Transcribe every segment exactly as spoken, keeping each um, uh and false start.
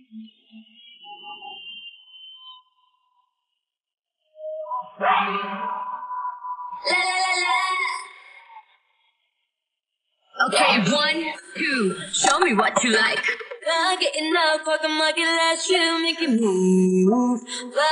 La la la la. Okay, one, two, show me what you like. I'm getting up, fucking like it last you make it move.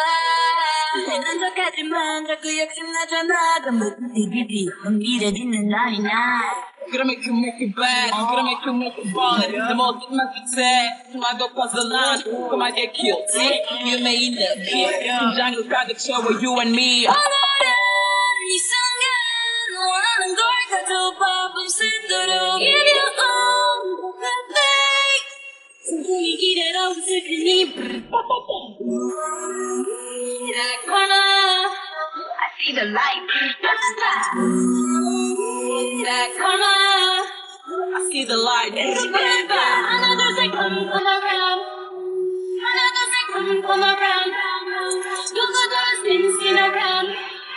생각하지만 자꾸 욕심나잖아. 그만 디비디 이래지는 날이 날. Gonna make you make it bad, gonna make you make it fun. The most it must be sad. To my go past the line, come I get killed. You may end up here. 긴장을 가득 채워 you and me. 오늘은 이 순간 원하는 걸 가져봐 밤새도록 Give you all the things. 숨통이 기대로 웃을 테니 That corner I see the light. That corner I see the light. 하나 둘 셋 come come around. 하나 둘 셋 come come around. 누구도 spin spin around.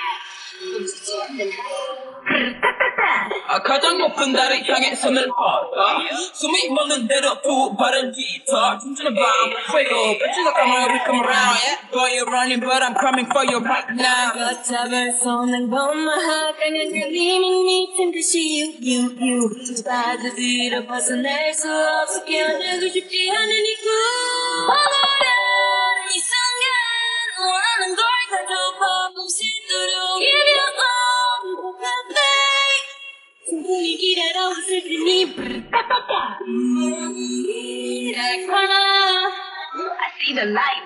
아, 가장 높은 달을 향해 손을 뻗어 숨이 멎는 대로 두 발을 깃터 춤추는 밤 fuego 빛이나 come around, come around yeah. Boy you're running but I'm coming for you right now 걷잡을 손은 범마하 강한 그림이 미친 듯이 you you you 빠져들어 벗어날 수 없어 깨어나고 싶지 않은 이 꿈 오늘은 이 순간 원하는 걸 가져봐 밤새도록 Give you all the things 숨통이 기다려 웃을 테니 That corner I see the light.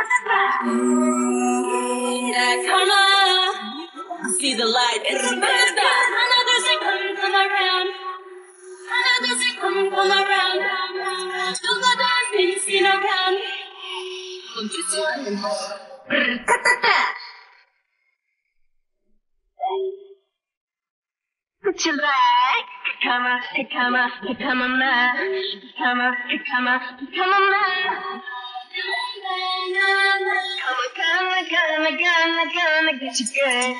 That corner I see the light. 하나 둘 셋 come come around. 하나 둘 셋 come come around. 누구도 spin spin around. 멈추지 않는 법. Put your leg, come on, come on, come on, man. Come on, come on, come on, man. Come on, come on, come on, come on, come on, get you good.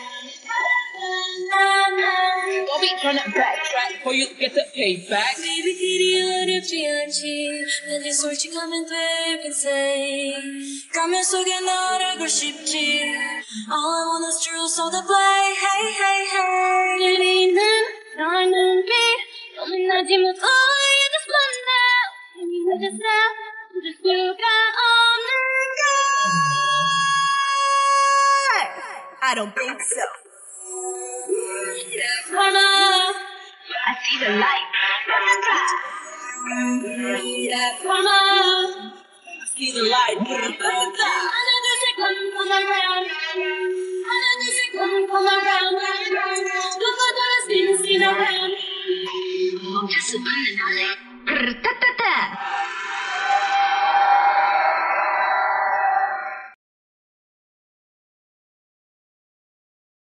Don't be trying to backtrack before you get the payback. Baby, 길이 어렵지 않지. 단지 솔직하면 돼, can say. 가면 속에 널 알고 싶지. All I want is true, so the play. Hey, hey, hey. 들리는 너의 눈빛. 고민하지 못해. You just want now. 이미 늦었어. 잊을 수가 없는 걸. I don't think so. Corner, I see the light. That corner, I see the light. another second come around. Another second come around. Look at us spin, spin around. 멈췄어, 반는 안 해.